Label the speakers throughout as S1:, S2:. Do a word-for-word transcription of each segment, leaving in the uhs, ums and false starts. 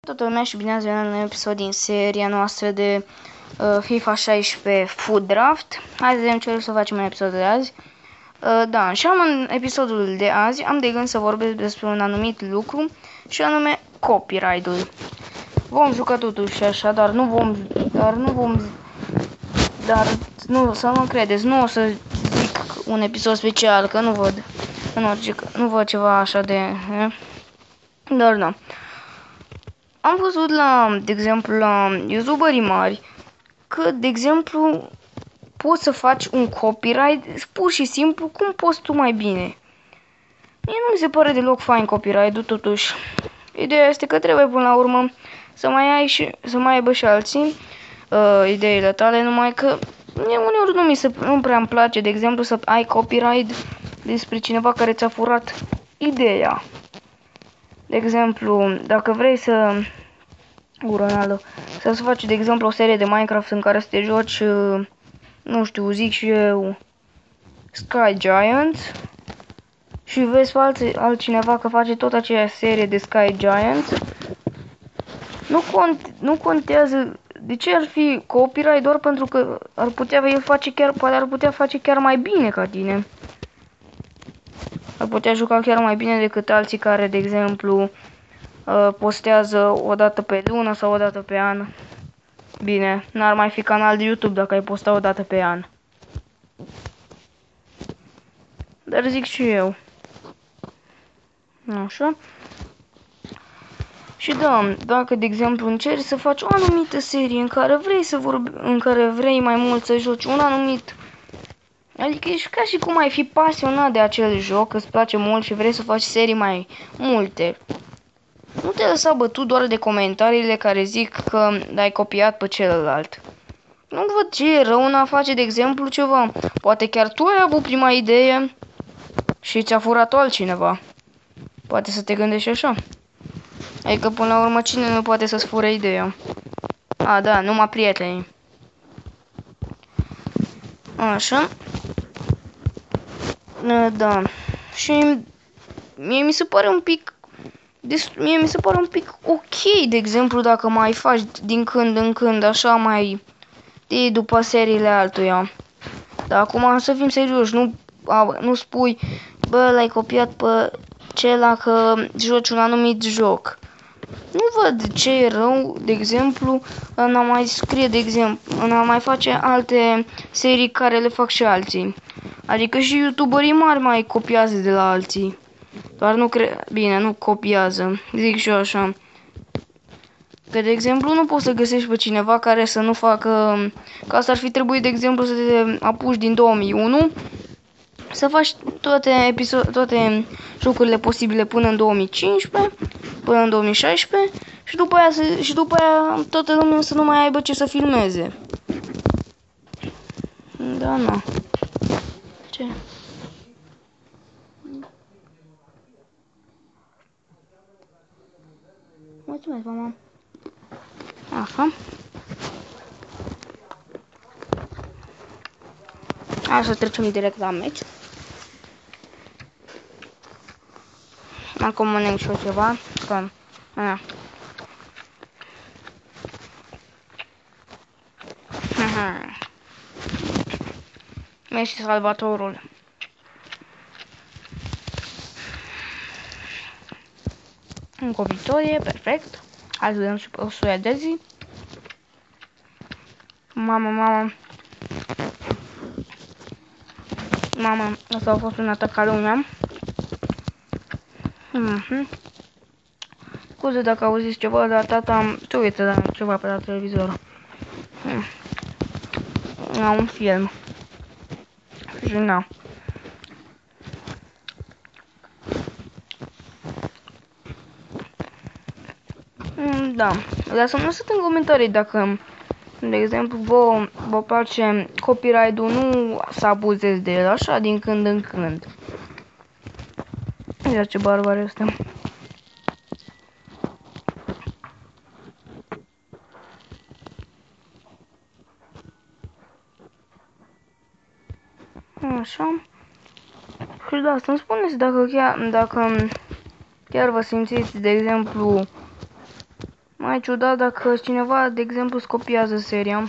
S1: Toată lumea și bine ați venit la un episod din seria noastră de uh, FIFA șaisprezece Food Draft. Hai să vedem ce o să facem în episodul de azi. Uh, da, și am în episodul de azi am de gând să vorbesc despre un anumit lucru și anume copyright-ul. Vom juca totuși așa, dar nu vom, dar nu vom, dar nu, să nu credeți, nu o să zic un episod special, că nu văd, nu, nu văd ceva așa de, eh? Dar da. Am văzut la, de exemplu, la youtuberii mari că, de exemplu, poți să faci un copyright pur și simplu cum poți tu mai bine. Mie nu mi se pare deloc fain copyright-ul, totuși. Ideea este că trebuie până la urmă să mai ai și să mai aibă și alții uh, ideile tale, numai că mie uneori nu mi se nu prea îmi place, de exemplu, să ai copyright despre cineva care ți-a furat ideea. De exemplu, dacă vrei să Ronaldo, să-ți faci, de exemplu, o serie de Minecraft în care să te joci, nu știu, zic și eu, Sky Giants, și vezi pe alt, altcineva că face tot aceeași serie de Sky Giants, nu, cont, nu contează de ce ar fi copyright, doar pentru că ar putea el face chiar, poate ar putea face chiar mai bine ca tine. Ar putea juca chiar mai bine decât alții care, de exemplu, postează o dată pe lună sau o dată pe an. Bine, n-ar mai fi canal de YouTube dacă ai posta o dată pe an. Dar zic și eu. Așa. Și da, dacă de exemplu încerci să faci o anumită serie în care vrei să vorbi, în care vrei mai mult să joci un anumit, adică ești ca și cum ai fi pasionat de acel joc, îți place mult și vrei să faci serii mai multe. Nu te lăsa bătut doar de comentariile care zic că l-ai copiat pe celălalt. Nu văd ce e rău în a face, de exemplu, ceva. Poate chiar tu ai avut prima idee și ți-a furat-o altcineva. Poate să te gândești așa. Adică, până la urmă, cine nu poate să-ți fure ideea? A, da, numai prietenii. Așa. Da. Și mie mi se pare un pic Deci, mie mi se pare un pic ok, de exemplu, dacă mai faci din când în când, așa mai de după seriile altuia. Dar acum să fim serioși, nu, a, nu spui, bă, l-ai copiat pe cela că joci un anumit joc. Nu văd ce e rău, de exemplu, în a mai scrie, de exemplu, în a mai face alte serii care le fac și alții. Adică și youtuberii mari mai copiază de la alții. Doar nu cre... Bine, nu copiază. Zic și eu așa. Că, de exemplu, nu poți să găsești pe cineva care să nu facă... Că asta ar fi trebuit, de exemplu, să te apuci din două mii unu, să faci toate, episod... toate jocurile posibile până în două mii cincisprezece, până în două mii șaisprezece și după aia, să... și după aia toată lumea să nu mai aibă ce să filmeze. Da, na. Ce? Mulțumesc, mama. Așa. Hai să trecem direct la meci. Acum mănânc și eu ceva. Că, aia. Messi salvatorul. Încă o victorie, perfect. Hai să vedem și pe suedezii. Mama, mama. Mama, asta a fost un atac al lumea. Mhm. Scuze dacă auziți ceva, dar tata se uită la ceva pe la televizor. Hmm. La un film. Și na. Da, lasă-mi lăsat în comentarii dacă, de exemplu, vă, vă place copyright-ul, nu să abuzezi de el, așa, din când în când. Ia ce barbar este. Așa. Și da, să-mi spuneți dacă chiar, dacă chiar vă simțiți, de exemplu, mai ciudat dacă cineva, de exemplu, scopiază seria.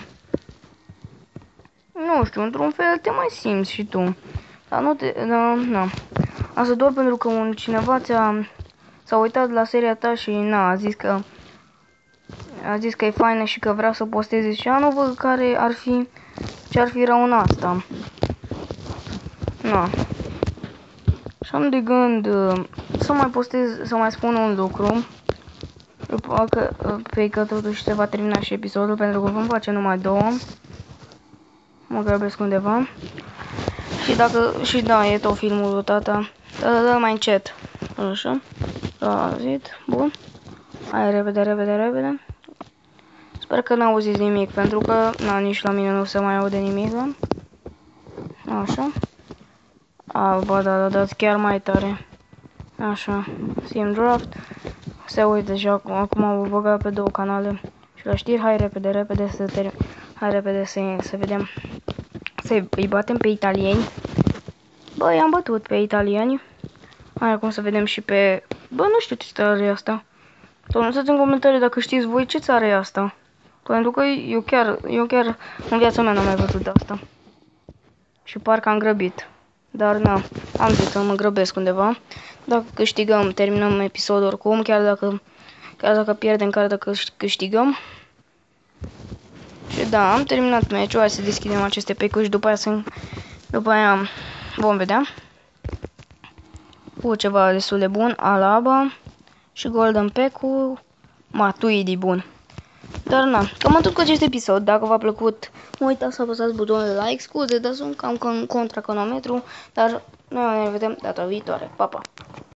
S1: Nu știu, într-un fel te mai simți și tu. Dar nu te... Da, na. Asta doar pentru că un cineva ți-a... s-a uitat la seria ta și na, a zis că... A zis că e faină și că vrea să posteze și eu nu văd care ar fi... Ce ar fi rău în asta. Na. Și am de gând uh, să mai postez, să mai spun un lucru. Că, pe că totuși se va termina și episodul, pentru că vom face numai două. Mă grăbesc undeva. Și dacă, și da, e tot filmul lui tata. Da, da, da, mai încet. Așa. Da, auzit. Bun. Hai, repede, repede, repede. Sper că n-auziți nimic, pentru că, na, nici la mine nu se mai aude nimic, da? Așa. A, ba, da, da, dați chiar mai tare. Așa. Sim Draft. Se uită deja, acum, acum am băgat pe două canale. Și la știri, hai repede, repede să termin. Hai repede să, să vedem. Să îi batem pe italieni. Bă, i-am bătut pe italieni. Hai acum să vedem și pe... Bă, nu știu ce țară e asta. Lăsați în comentarii dacă știți voi ce țară e asta. Pentru că eu chiar, eu chiar în viața mea n-am mai văzut de asta. Și parcă am grăbit. Dar na, am zis să mă grăbesc undeva. Dacă câștigăm, terminăm episodul oricum, chiar dacă, chiar dacă pierdem, chiar dacă câștigăm. Și da, am terminat meciul, hai să deschidem aceste pecuri și după aia, să, după aia vom vedea. Cu ceva destul de bun, Alaba și Golden Pack-ul Matuidi bun. Dar na, cam atât cu acest episod. Dacă v-a plăcut, nu uitați să apăsați butonul de like. Scuze, dar sunt cam contra cronometru, dar noi ne vedem data viitoare. Pa, pa!